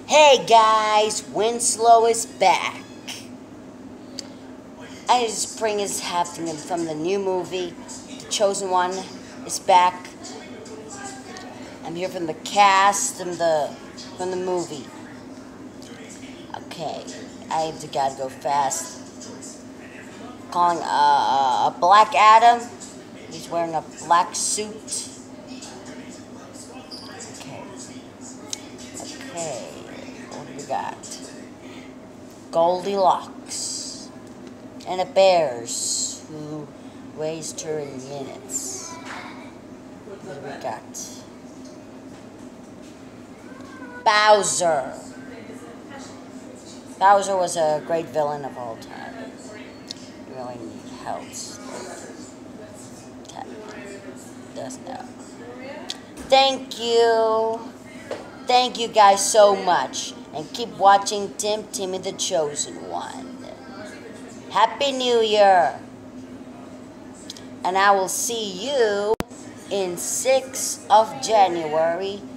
Hey guys, Winslow is back. And his spring is happening from the new movie. The Chosen One is back. I'm here from the cast from the movie. Okay, I gotta go fast. Calling a Black Adam. He's wearing a black suit. Okay, what do we got? Goldilocks and a bears who raised her in minutes. What do we got? Bowser. Bowser was a great villain of all time. He really helps. Does know. Thank you. Thank you guys so much. And keep watching Timmy the Chosen One. Happy New Year. And I will see you in 6th of January